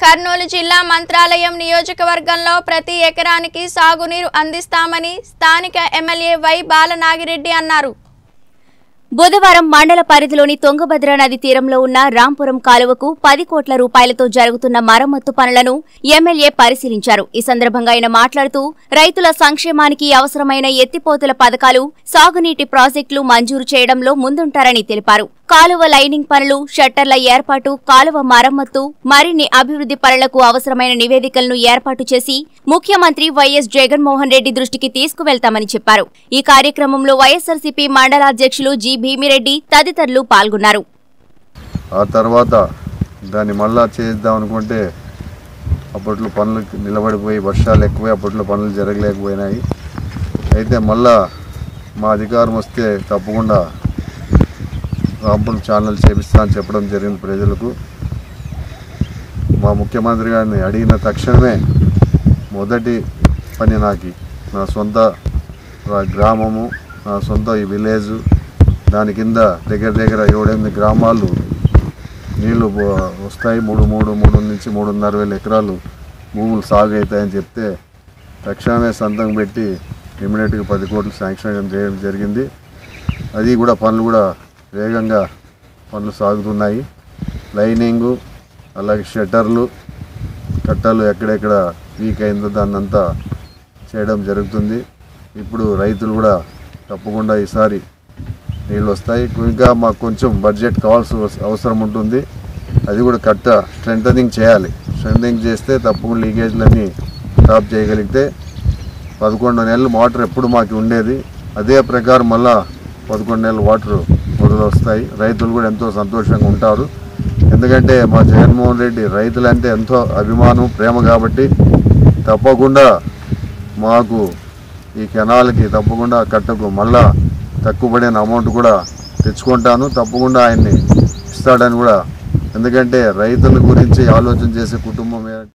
కర్నూలు జిల్లా మంత్రాలయం నియోజకవర్గంలో ప్రతి ఎకరానికి సాగునీరు అందిస్తామని స్థానిక ఎమ్మెల్యే వై బాలనాగిరెడ్డి అన్నారు. బుధవారం మండల పరిధిలోని తుంగభద్ర నది తీరంలో ఉన్న రాంపురం కాలువకు 10 కోట్ల రూపాయలతో జరుగుతున్న మరమ్మత్తు పనులను ఎమ్మెల్యే పరిశీలించారు. ఈ సందర్భంగా ఆయన మాట్లాడుతూ రైతుల సంక్షేమానికి అవసరమైన ఎత్తిపోతల పథకాలు, సాగునీటి ప్రాజెక్టులు మంజూరు చేయడంలో ముందుంటారని తెలిపారు. కాలువ లైనింగ్ పనులు, షట్టర్ల ఏర్పాటు, కాలువ మరమ్మత్తు, మరిన్ని అభివృద్ధి పనులకు అవసరమైన నివేదికలను ఏర్పాటు చేసి ముఖ్యమంత్రి వైఎస్ జగన్మోహన్ రెడ్డి దృష్టికి తీసుకువెళ్తామని చెప్పారు. ఈ కార్యక్రమంలో వైఎస్ఆర్సీపీ మండలాధ్యక్షులు జి భీమిరెడ్డి తదితరులు పాల్గొన్నారు. ఆ తర్వాత దాన్ని మళ్ళా చేద్దాం అనుకుంటే అప్పట్లో పనులు నిలబడిపోయి వర్షాలు ఎక్కువై అప్పట్లో పనులు జరగలేకపోయినాయి. అయితే మళ్ళా మా అధికారం వస్తే తప్పకుండా రాంపురం ఛానల్ చేపిస్తా అని చెప్పడం జరిగింది ప్రజలకు. మా ముఖ్యమంత్రి గారిని అడిగిన తక్షణమే మొదటి పని నా సొంత గ్రామము, నా సొంత ఈ విలేజు, దాని కింద దగ్గర 7-8 గ్రామాలు నీళ్లు వస్తాయి. 3 నుంచి 3.5 వేల ఎకరాలు భూములు సాగు అవుతాయని చెప్తే తక్షణమే సంతకం పెట్టి ఇమ్మీడియట్గా 10 కోట్లు శాంక్షన్ చేయడం జరిగింది. అది కూడా పనులు కూడా వేగంగా పనులు సాగుతున్నాయి. లైనింగు, అలాగే షట్టర్లు, కట్టలు ఎక్కడెక్కడ వీక్ అయిందో దాన్నంతా చేయడం జరుగుతుంది. ఇప్పుడు రైతులు కూడా తప్పకుండా ఈసారి నీళ్ళు వస్తాయి. ఇంకా మాకు కొంచెం బడ్జెట్ కావాల్సిన అవసరం ఉంటుంది. అది కూడా కట్ట స్ట్రెంథనింగ్ చేయాలి. స్ట్రెంథనింగ్ చేస్తే తప్పకుండా లీకేజ్లన్నీ స్టాప్ చేయగలిగితే 11 నెలలు వాటర్ ఎప్పుడు మాకు ఉండేది, అదే ప్రకారం మళ్ళా 11 నెలలు వాటర్ మొదలు వస్తాయి. రైతులు కూడా ఎంతో సంతోషంగా ఉంటారు. ఎందుకంటే మా జగన్మోహన్ రెడ్డి రైతులంటే ఎంతో అభిమానం, ప్రేమ కాబట్టి తప్పకుండా మాకు ఈ కెనాల్కి తప్పకుండా కట్టకు మళ్ళా తక్కువ పడిన అమౌంట్ కూడా తెచ్చుకుంటాను. తప్పకుండా ఆయన్ని ఇస్తాడని కూడా, ఎందుకంటే రైతుల గురించి ఆలోచన చేసే కుటుంబం